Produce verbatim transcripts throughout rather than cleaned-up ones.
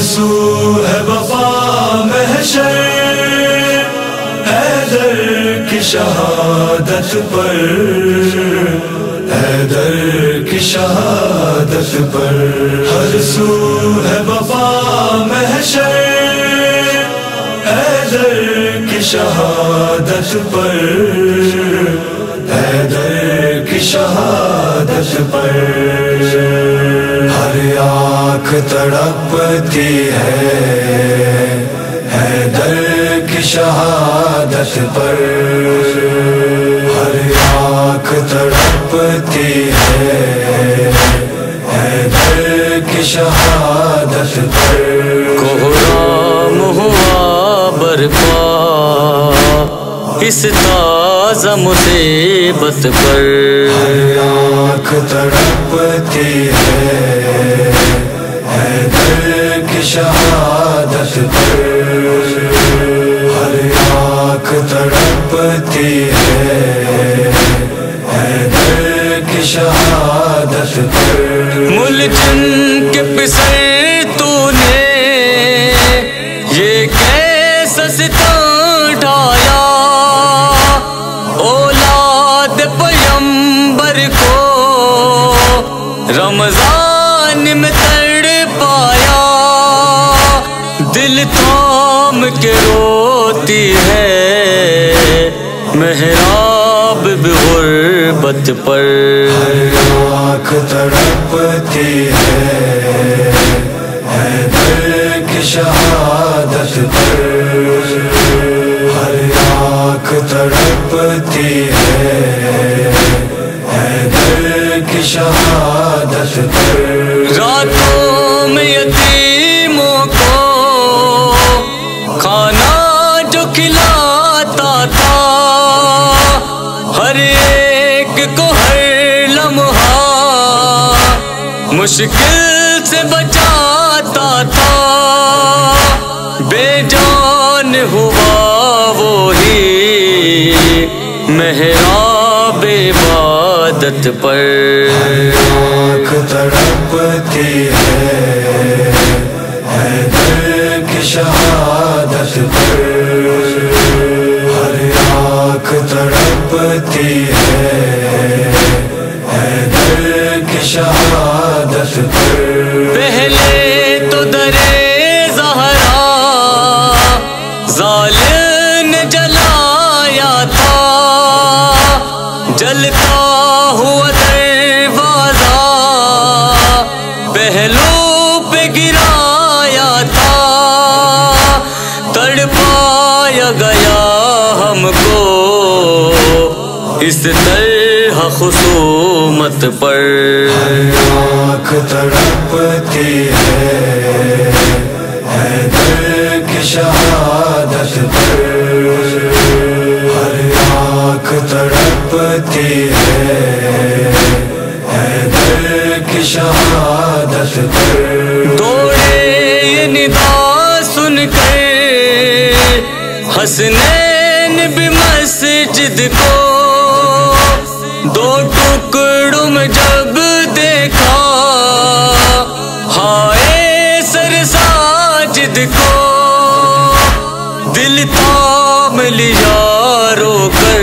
سو ہے وفا محشر، حیدر کی شہادت پر، حیدر کی شہادت پر، ہر سو ہے وفا محشر، حیدر کی شہادت پر، حیدر کی شہادت پر، ہر آنکھ تڑپتی ہے حیدر کی شہادت پر، ہر آنکھ تڑپتی ہے حیدر کی شہادت پر، کوہرام ہوا برپا اس تازہ مصیبت پر، ہر آنکھ تڑپتی ہے حیدر کی شہادت پر، ہر آنکھ تڑپتی ہے حیدر کی شہادت پر، ملجم کے پسر تو نے یہ کیسا ستم ڈھایا، اولاد پیمبر کو رمضان میں تڑپایا، دل تھام کے روتی ہے محراب بغربت پر، ہر آنکھ تڑپتی ہے حیدر کی شہادت پر، ہر آنکھ تڑپتی ہے حیدر کی شہادت پر، راتوں میں یتیموں کو کھانا جو کھلاتا تھا، ہر ایک کو ہر لمحہ مشکل سے بچاتا تھا، بے جان ہوا وہی محراب عبادت پر، آنکھ تڑپتی ہے حیدر کی شہادت پر، ہر آنکھ تڑپتی ہے حیدر کی شہادت پر، پہلے تو درے زہرا ظالم نے جلایا تھا، جلتا ہوا دروازہ پہلو پہ گرایا تھا، تڑپایا گیا ہم کو اس طرح خصومت پر، آنکھ تڑپتی ہے حیدر کی شہادت پر، ہر آنکھ تڑپتی ہے حیدر کی شہادت پر، دوڑے یہ ندا سن کر حسنین بھی مسجد کو، دو ٹکڑوں میں جب دیکھا ہائے سر ساجد کو، دل تھام لیا رو کر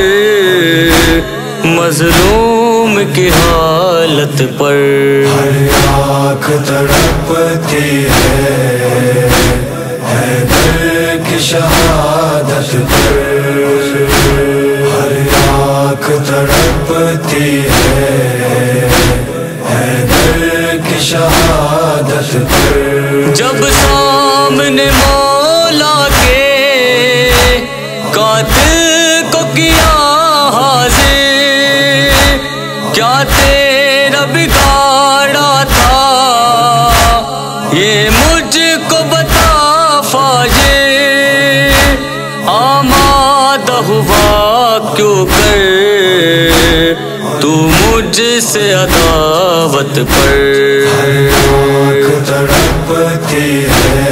مظلوم کی حالت پر، ہر آنکھ تڑپتی ہے حیدر کی شہادت پر، ہر آنکھ تڑپتی ہے حیدر کی شہادت پر، جب سامنے مولا کے قاتل کو کیا حاضر، کیا تیرا بگاڑا تھا یہ مجھ کو بتا فاجر، آمادہ ہوا کیوں کر تو مجھ سے عداوت پر، آنکھ تڑپتی ہے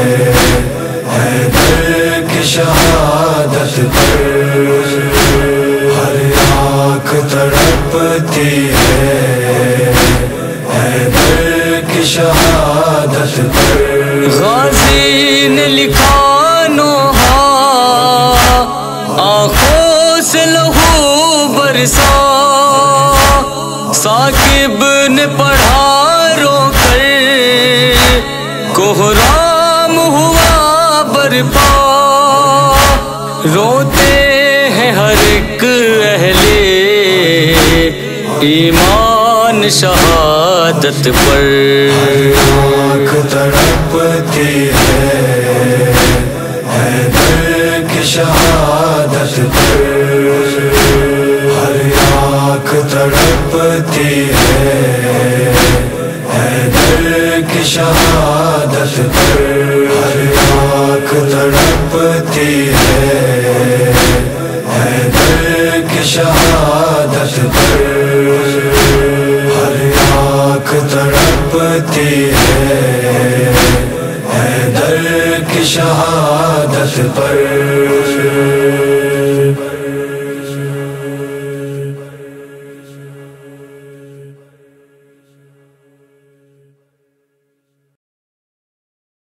حیدر کی شہادت پر، ہر آنکھ تڑپتی ہے حیدر کی شہادت پر، غازی نے لکھا نوحہ آنکھوں سے لہو برسا، ثاقب نے پڑھا رو کر کوہرام ہوا برپا، روتے ہیں ہر ایک اہل ایمان شہادت پر، آنکھ تڑپتی ہے حیدر کی شہادت پر، ہر آنکھ تڑپتی ہے حیدر کی شہادت پر، ہر آنکھ تڑپتی ہے حیدر کی شہادت پر، ہر آنکھ تڑپتی ہے حیدر کی شہادت پر۔